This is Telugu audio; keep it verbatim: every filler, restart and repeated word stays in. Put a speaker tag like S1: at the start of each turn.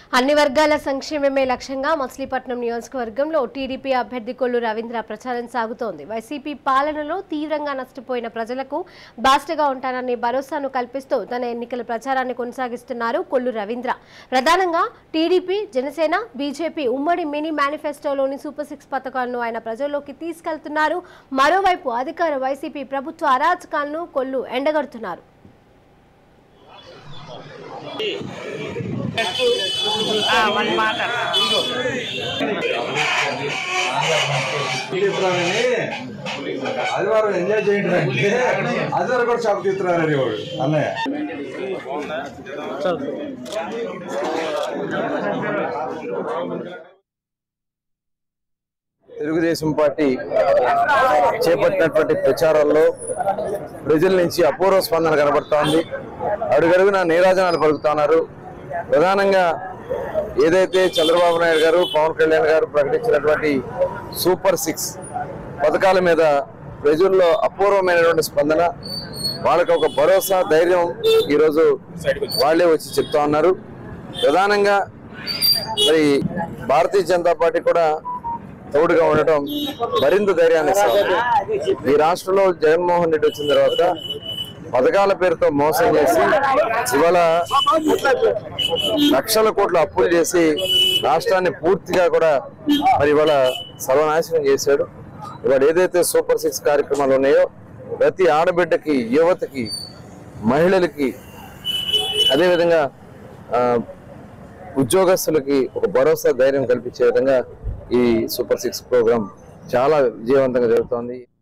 S1: అన్ని వర్గాల సంక్షేమమే లక్ష్యంగా మచిలీపట్నం నియోజకవర్గంలో టీడీపీ అభ్యర్థి కొల్లు రవీంద్ర ప్రచారం సాగుతోంది. వైసీపీ పాలనలో తీవ్రంగా నష్టపోయిన ప్రజలకు బాస్టగా ఉంటానని భరోసాను కల్పిస్తూ తన ఎన్నికల ప్రచారాన్ని కొనసాగిస్తున్నారు కొల్లు రవీంద్ర. ప్రధానంగా టీడీపీ, జనసేన, బీజేపీ ఉమ్మడి మినీ మేనిఫెస్టోలోని సూపర్ సిక్స్ పథకాలను ఆయన ప్రజల్లోకి తీసుకెళ్తున్నారు. మరోవైపు అధికార వైసీపీ ప్రభుత్వ అరాచకాలను కొల్లు ఎండగడుతున్నారు.
S2: ఆదివారం ఎంజాయ్ చేయండి అంటే ఆదివారం కూడా షాప్ తీస్తున్నారని వాడు అన్నయ్య.
S3: తెలుగుదేశం పార్టీ చేపట్టినటువంటి ప్రచారాల్లో ప్రజల నుంచి అపూర్వ స్పందన కనబడుతోంది. అడుగడుగున నీరాజనాలు పలుకుతున్నారు. ప్రధానంగా ఏదైతే చంద్రబాబు నాయుడు గారు, పవన్ కళ్యాణ్ గారు ప్రకటించినటువంటి సూపర్ సిక్స్ పథకాల మీద ప్రజల్లో అపూర్వమైనటువంటి స్పందన, వాళ్ళకి ఒక భరోసా, ధైర్యం ఈరోజు వాళ్ళే వచ్చి చెప్తా ఉన్నారు. ప్రధానంగా మరి భారతీయ జనతా పార్టీ కూడా తోడుగా ఉండటం మరింత ధైర్యాన్ని ఇస్తుంది. ఈ రాష్ట్రంలో జగన్మోహన్ రెడ్డి వచ్చిన తర్వాత పథకాల పేరుతో మోసం చేసి ఇవాళ లక్షల కోట్ల అప్పులు చేసి రాష్ట్రాన్ని పూర్తిగా కూడా మరి ఇవాళ సర్వనాశనం చేశాడు. ఇవాళ ఏదైతే సూపర్ సిక్స్ కార్యక్రమాలు ఉన్నాయో ప్రతి ఆడబిడ్డకి, యువతకి, మహిళలకి, అదేవిధంగా ఉద్యోగస్తులకి ఒక భరోసా, ధైర్యం కల్పించే విధంగా ఈ సూపర్ సిక్స్ ప్రోగ్రాం చాలా విజయవంతంగా జరుగుతోంది.